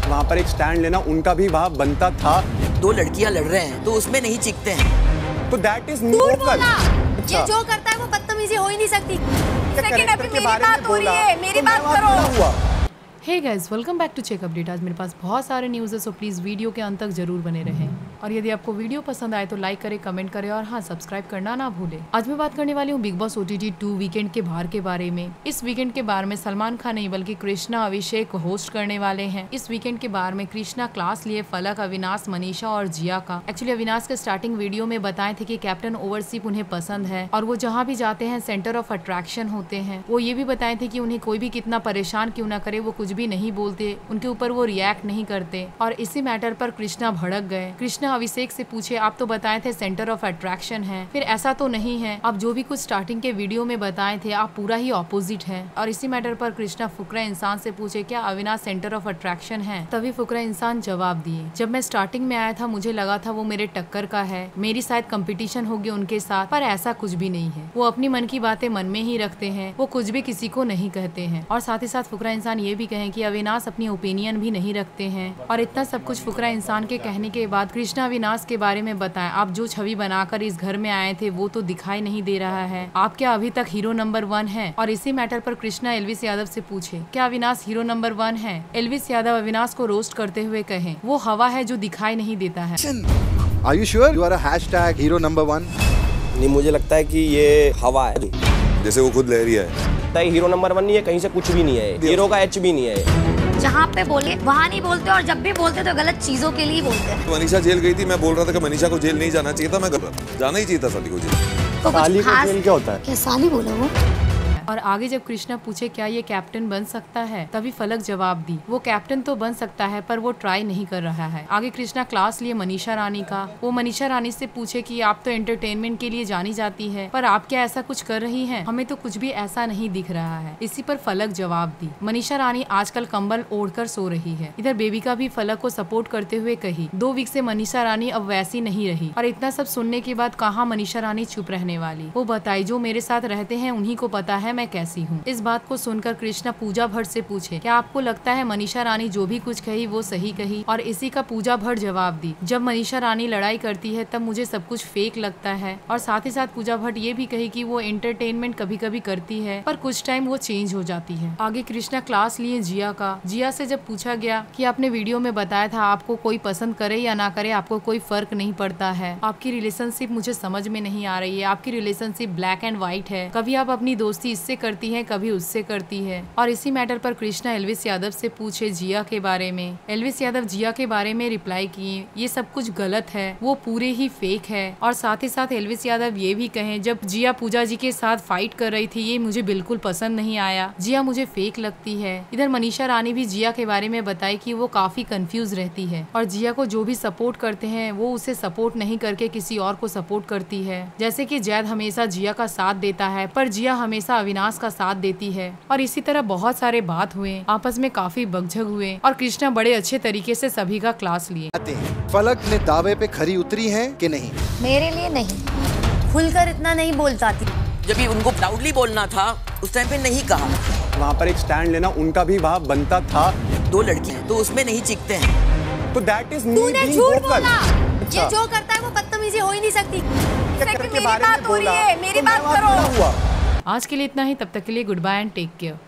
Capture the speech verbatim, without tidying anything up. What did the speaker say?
वहाँ पर एक स्टैंड लेना उनका भी वहाँ बनता था। दो लड़कियां लड़ रहे हैं तो उसमें नहीं चीखते हैं। तो दैट इज वोकल। ये जो करता है वो बदतमीजी हो ही नहीं सकती। सेकंड अभी मेरी बात हो रही है, मेरी बात करो। Hey guys, welcome back to check update. आज मेरे पास बहुत सारे न्यूज़ है, सो प्लीज़ वीडियो के अंत तक जरूर बने रहें। और यदि आपको वीडियो पसंद आए तो लाइक करें, कमेंट करें और हाँ, सब्सक्राइब करना ना भूलें। आज मैं बात करने वाली हूँ Bigg Boss OTT two weekend के बाहर के बारे में। इस वीकेंड के बाहर में सलमान खान नहीं बल्कि कृष्णा अभिषेक होस्ट करने वाले हैं। इस वीकेंड के बाहर में कृष्णा क्लास लिए फलक, अविनाश, मनीषा और जिया का। एक्चुअली अविनाश के स्टार्टिंग वीडियो में बताए थे कि कैप्टन ओवरसीप उन्हें पसंद है और वो जहाँ भी जाते हैं सेंटर ऑफ अट्रैक्शन होते हैं। वो ये भी बताए थे कि उन्हें कोई भी कितना परेशान क्यों ना करे, वो कुछ भी नहीं बोलते, उनके ऊपर वो रिएक्ट नहीं करते। और इसी मैटर पर कृष्णा भड़क गए। कृष्णा अभिषेक से पूछे, आप तो बताए थे सेंटर ऑफ अट्रैक्शन है, फिर ऐसा तो नहीं है, आप जो भी कुछ स्टार्टिंग के वीडियो में बताए थे आप पूरा ही ऑपोजिट है। और इसी मैटर पर कृष्णा फुकरा इंसान से पूछे, क्या अविनाश सेंटर ऑफ अट्रैक्शन है? तभी फुकरा इंसान जवाब दिए, जब मैं स्टार्टिंग में आया था मुझे लगा था वो मेरे टक्कर का है, मेरी शायद कंपटीशन होगी उनके साथ, पर ऐसा कुछ भी नहीं है। वो अपनी मन की बातें मन में ही रखते हैं, वो कुछ भी किसी को नहीं कहते हैं। और साथ ही साथ फुकरा इंसान ये भी कहे कि अविनाश अपनी ओपिनियन भी नहीं रखते हैं। और इतना सब कुछ फुकरा इंसान के कहने के बाद कृष्णा अविनाश के बारे में बताएं, आप जो छवि बनाकर इस घर में आए थे वो तो दिखाई नहीं दे रहा है, आप क्या अभी तक हीरो नंबर वन है? और इसी मैटर पर कृष्णा एल्विस यादव से पूछे, क्या अविनाश हीरो नंबर वन है? एल्विस यादव अविनाश को रोस्ट करते हुए कहे, वो हवा है जो दिखाई नहीं देता है। Are you sure you are a hashtag hero number one? नहीं, मुझे लगता है कि ये हवा है, जैसे वो खुद लहरिया है। हीरो नंबर वन नहीं है, कहीं से कुछ भी नहीं है, हीरो का एच भी नहीं है। जहाँ पे बोले वहाँ नहीं बोलते और जब भी बोलते तो गलत चीजों के लिए बोलते हैं। मनीषा जेल गई थी, मैं बोल रहा था कि मनीषा को जेल नहीं जाना चाहिए था, मैं जाना ही चाहिए था साली को जेल। तो साली को जेल क्या होता है? क्या साली बोला वो? और आगे जब कृष्णा पूछे क्या ये कैप्टन बन सकता है, तभी फलक जवाब दी, वो कैप्टन तो बन सकता है पर वो ट्राई नहीं कर रहा है। आगे कृष्णा क्लास लिए मनीषा रानी का। वो मनीषा रानी से पूछे कि आप तो एंटरटेनमेंट के लिए जानी जाती है, पर आप क्या ऐसा कुछ कर रही हैं? हमें तो कुछ भी ऐसा नहीं दिख रहा है। इसी पर फलक जवाब दी, मनीषा रानी आजकल कंबल ओढ़कर सो रही है। इधर बेबिका भी फलक को सपोर्ट करते हुए कही, दो वीक से मनीषा रानी अब वैसी नहीं रही। और इतना सब सुनने के बाद कहाँ मनीषा रानी चुप रहने वाली, वो बताई, जो मेरे साथ रहते हैं उन्हीं को पता है मैं कैसी हूँ। इस बात को सुनकर कृष्णा पूजा भट्ट से पूछे, क्या आपको लगता है मनीषा रानी जो भी कुछ कही वो सही कही? और इसी का पूजा भट्ट जवाब दी, जब मनीषा रानी लड़ाई करती है तब मुझे सब कुछ फेक लगता है। और साथ ही साथ पूजा भट्ट ये भी कही कि वो एंटरटेनमेंट कभी कभी करती है पर कुछ टाइम वो चेंज हो जाती है। आगे कृष्णा क्लास लिए जिया का। जिया से जब पूछा गया कि आपने वीडियो में बताया था आपको कोई पसंद करे या ना करे आपको कोई फर्क नहीं पड़ता है, आपकी रिलेशनशिप मुझे समझ में नहीं आ रही है, आपकी रिलेशनशिप ब्लैक एंड व्हाइट है, कभी आप अपनी दोस्ती इससे करती है कभी उससे करती है। और इसी मैटर पर कृष्णा एल्विस यादव से पूछे जिया के बारे में। एल्विस यादव जिया के बारे में रिप्लाई किए, ये सब कुछ गलत है, वो पूरे ही फेक है। और साथ ही साथ एल्विस यादव ये भी कहे, जब जिया पूजा जी के साथ फाइट कर रही थी ये मुझे बिल्कुल पसंद नहीं आया, जिया मुझे फेक लगती है। इधर मनीषा रानी भी जिया के बारे में बताई कि वो काफी कंफ्यूज रहती है और जिया को जो भी सपोर्ट करते हैं वो उसे सपोर्ट नहीं करके किसी और को सपोर्ट करती है। जैसे कि जैद हमेशा जिया का साथ देता है पर जिया हमेशा अविनाश का साथ देती है। और इसी तरह बहुत सारे बात हुए, आपस में काफी बकझक हुए और कृष्णा बड़े अच्छे तरीके से सभी का क्लास लिए। फलक ने दावे पे खरी उतरी है कि नहीं? मेरे लिए नहीं, खुलकर इतना नहीं बोल जाती। जब भी उनको प्राउडली बोलना था उस टाइम पे नहीं कहा। वहाँ पर एक स्टैंड लेना उनका भी वहाँ बनता था। दो लड़कियां तो उसमें नहीं चीखते हैं। तो दैट इज तूने झूठ बोला। ये जो करता है वो बदतमीजी हो ही नहीं सकती। मेरी बात हो रही है, मेरी बात करो। आज के लिए इतना ही, तब तक के लिए goodbye and take care.